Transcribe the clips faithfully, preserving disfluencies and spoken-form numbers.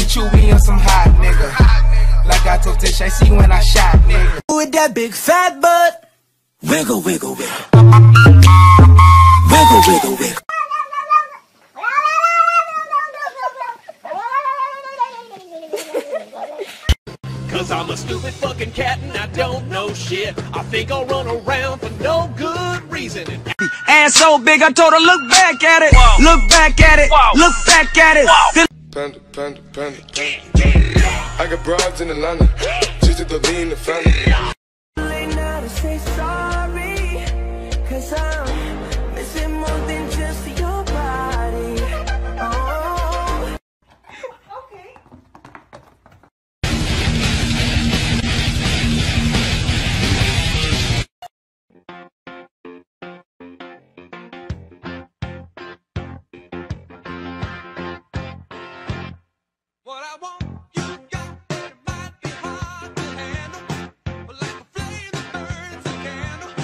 get you me on some hot nigga. Like I told Tish, I see when I shot nigga. With that big fat butt. Wiggle, wiggle, wiggle. Wiggle, wiggle, wiggle. Cause I'm a stupid fucking cat and I don't know shit. I think I'll run around for no good reason. Ass so big, I told her, look back at it. Whoa. Look back at it. Whoa. Look back at it. Whoa. Panda, panda, panda, panda. I got broads in Atlanta. Just to the lean, the family. Ain't now to say sorry. Cause I'm missing more than just your body. Oh. Okay. What I want, you got, it might be hard to handle, but like a flame that burns a candle.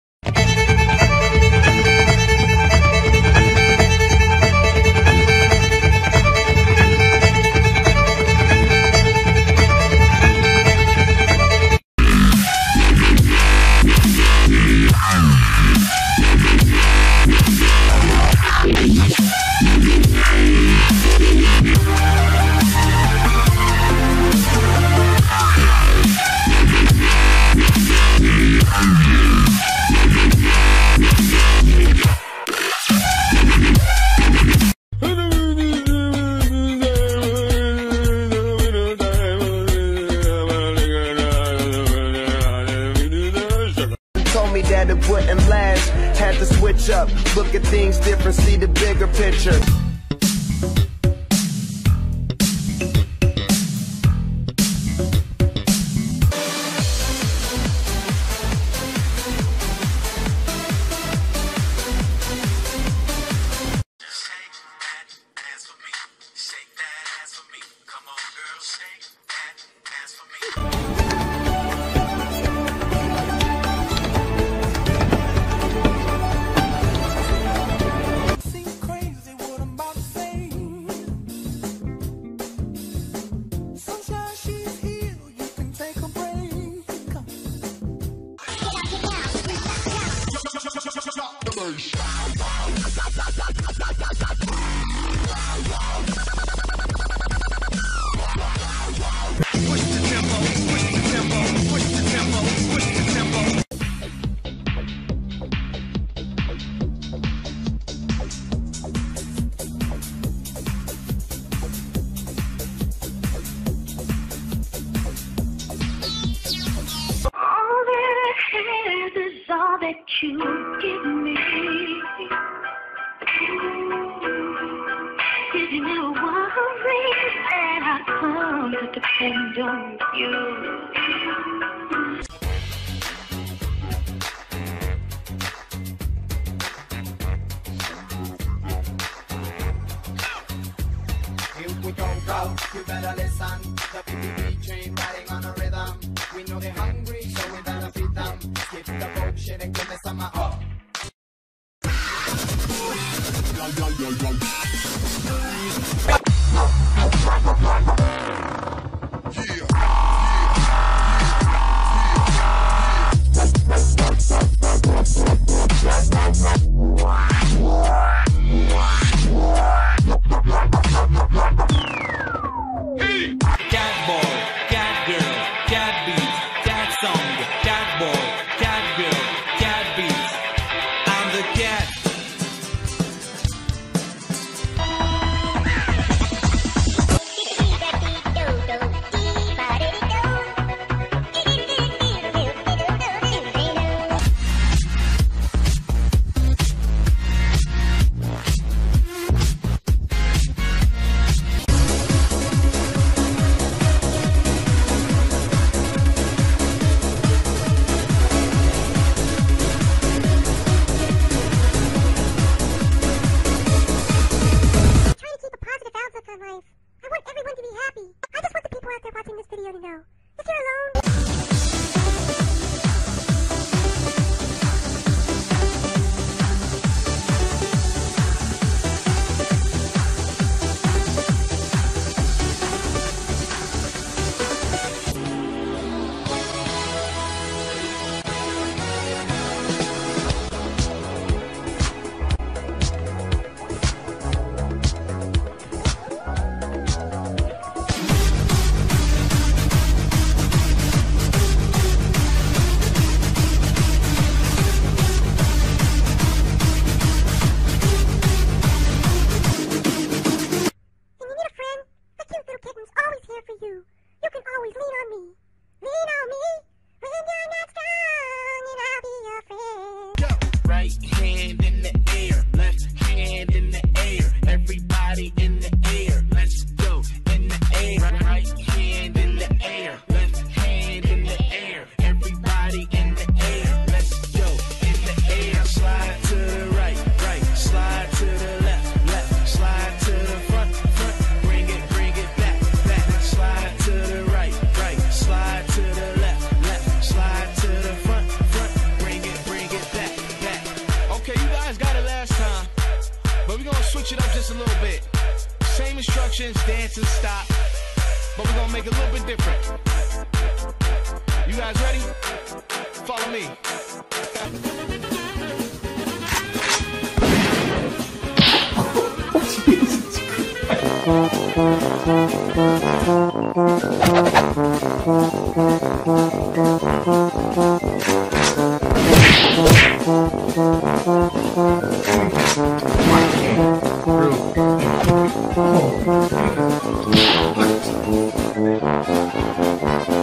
Told me that it wouldn't last. Had to switch up, look at things different, see the bigger picture. All that you give me. Did you never worry that I come to depend on you? Here we go, go, you better listen. The B B B train riding on a rhythm. We know they're hungry, so we better feed them. Skip the bullshit and give me some of up. instructions, dance and stop. But we're gonna make it a little bit different. You guys ready? Follow me. Oh.